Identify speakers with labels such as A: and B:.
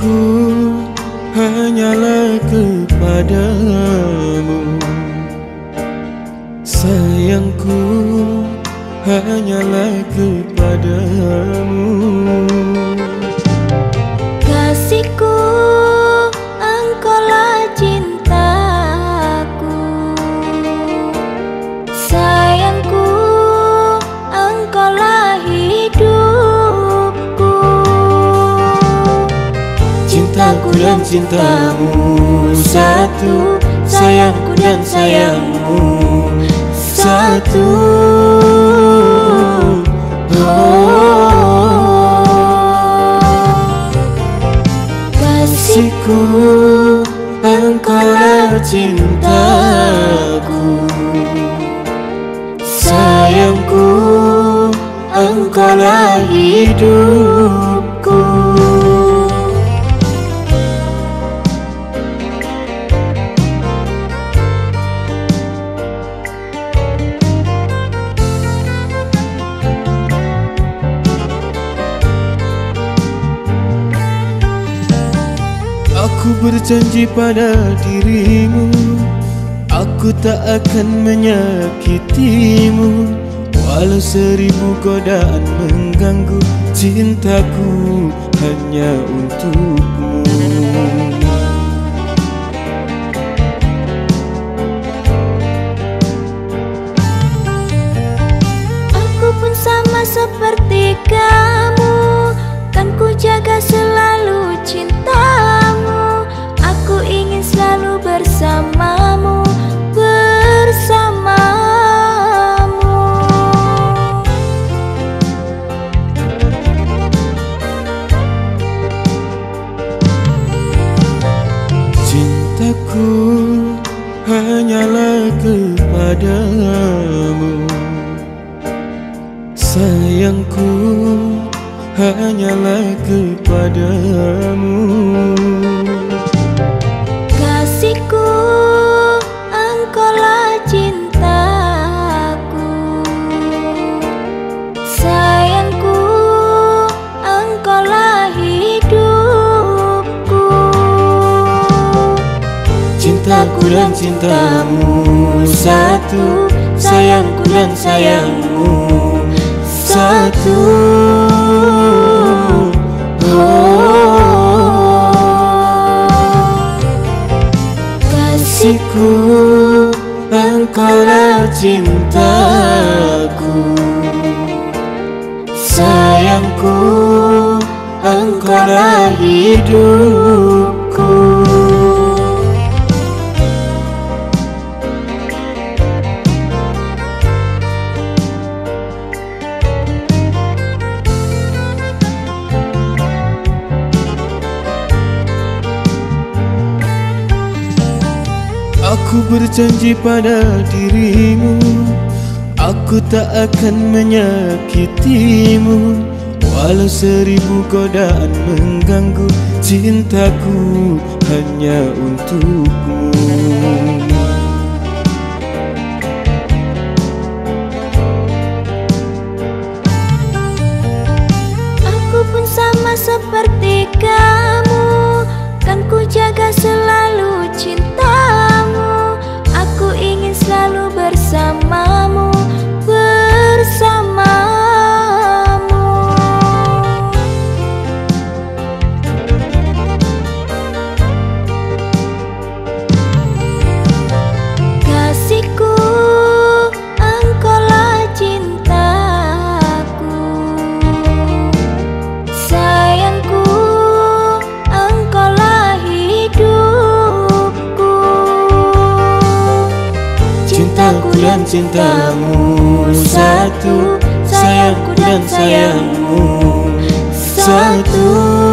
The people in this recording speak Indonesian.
A: Cintaku hanyalah kepadamu, sayangku hanyalah kepadamu.
B: Kasihku, engkaulah cintaku. Sayangku, engkaulah hidupku.
A: Cintaku dan cintamu satu, sayangku dan sayangmu satu. Kasihku, engkaulah cintaku. Sayangku, engkaulah hidupku. Aku berjanji pada dirimu, aku tak akan menyakitimu, walau 1000 godaan mengganggu. Cintaku hanya untukmu.
B: Aku pun sama seperti kamu, kan ku jaga selalu cintamu. Aku ingin selalu bersamamu, bersamamu.
A: Cintaku hanyalah kepadamu, sayangku hanyalah kepadamu.
B: Kasihku, engkaulah cintaku. Sayangku, engkaulah hidupku.
A: Cintaku dan cintamu satu, sayangku dan sayangmu satu. Kasihku, engkaulah cintaku. Sayangku, engkaulah hidupku. Aku berjanji pada dirimu, aku tak akan menyakitimu, walau 1000 godaan mengganggu. Cintaku hanya untukmu.
B: Aku pun sama seperti kamu, kan ku jaga selalu cintamu. Aku ingin selalu bersamamu, bersamamu. Kasihku, engkaulah cintaku. Sayangku, engkaulah hidupku.
A: Cintaku dan cintamu satu, sayangku dan sayangmu satu.